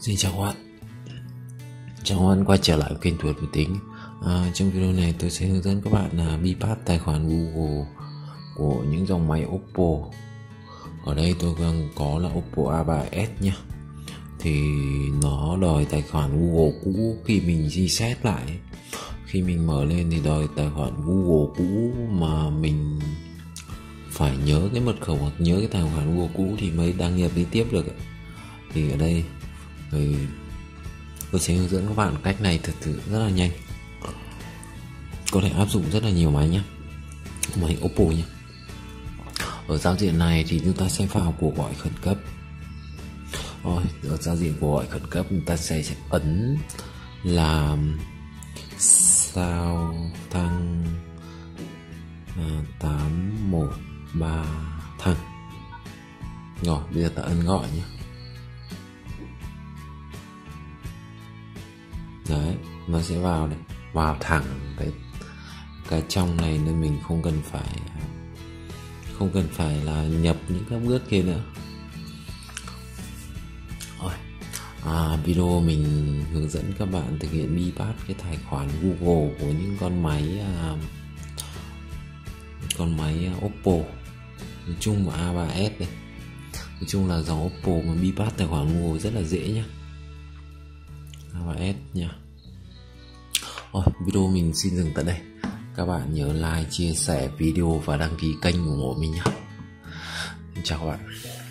Xin chào các bạn, chào các bạn quay trở lại kênh Thuật Máy Tính. Trong video này tôi sẽ hướng dẫn các bạn là bypass tài khoản Google của những dòng máy Oppo. Ở đây tôi đang có là Oppo A3s nhé. Thì nó đòi tài khoản Google cũ khi mình reset lại. Khi mình mở lên thì đòi tài khoản Google cũ mà mình phải nhớ cái mật khẩu hoặc nhớ cái tài khoản Google cũ thì mới đăng nhập đi tiếp được. Thì ở đây thì tôi sẽ hướng dẫn các bạn cách này thật sự rất là nhanh, có thể áp dụng rất là nhiều máy nhé, máy Oppo nhé. Ở giao diện này thì chúng ta sẽ vào cuộc gọi khẩn cấp. Ở giao diện cuộc gọi khẩn cấp chúng ta sẽ ấn là sao thăng 813 thăng. Rồi bây giờ ta ấn gọi nhé. Đấy, nó sẽ vào này, vào thẳng cái trong này nên mình không cần phải là nhập những các bước kia nữa. Rồi, video mình hướng dẫn các bạn thực hiện bypass cái tài khoản Google của những con máy Oppo, nói chung là A3s này, nói chung là dòng Oppo mà bypass tài khoản Google rất là dễ nhá. A3s nha. Rồi, video mình xin dừng tại đây. Các bạn nhớ like, chia sẻ video và đăng ký kênh ủng hộ mình nhé. Chào các bạn.